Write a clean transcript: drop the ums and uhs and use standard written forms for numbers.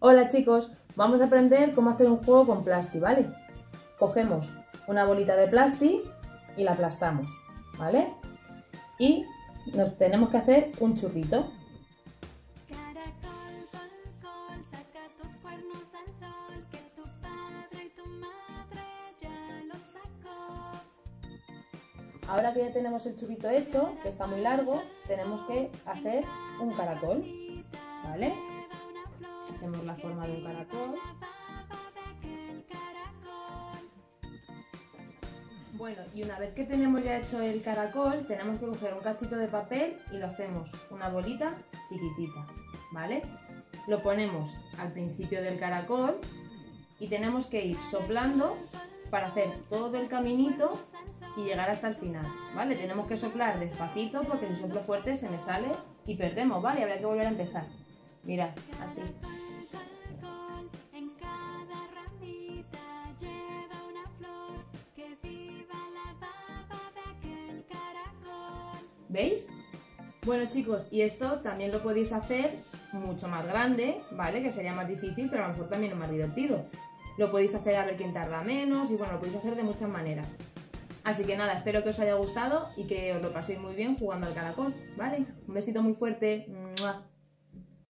Hola chicos, vamos a aprender cómo hacer un juego con plasti, ¿vale? Cogemos una bolita de plasti y la aplastamos, ¿vale? Y nos tenemos que hacer un churrito. Caracol, col, saca tus cuernos al sol, que tu padre y tu madre ya lo sacó. Ahora que ya tenemos el churrito hecho, que está muy largo, tenemos que hacer un caracol, ¿vale? Hacemos la forma de un caracol. Bueno, y una vez que tenemos ya hecho el caracol, tenemos que coger un cachito de papel y lo hacemos una bolita chiquitita, ¿vale? Lo ponemos al principio del caracol y tenemos que ir soplando para hacer todo el caminito y llegar hasta el final, ¿vale? Tenemos que soplar despacito porque si soplo fuerte se me sale y perdemos, ¿vale? Habrá que volver a empezar. Mirad, así. ¿Veis? Bueno chicos, y esto también lo podéis hacer mucho más grande, ¿vale? Que sería más difícil, pero a lo mejor también es más divertido. Lo podéis hacer a ver quién tarda menos y bueno, lo podéis hacer de muchas maneras. Así que nada, espero que os haya gustado y que os lo paséis muy bien jugando al caracol, ¿vale? Un besito muy fuerte. ¡Mua!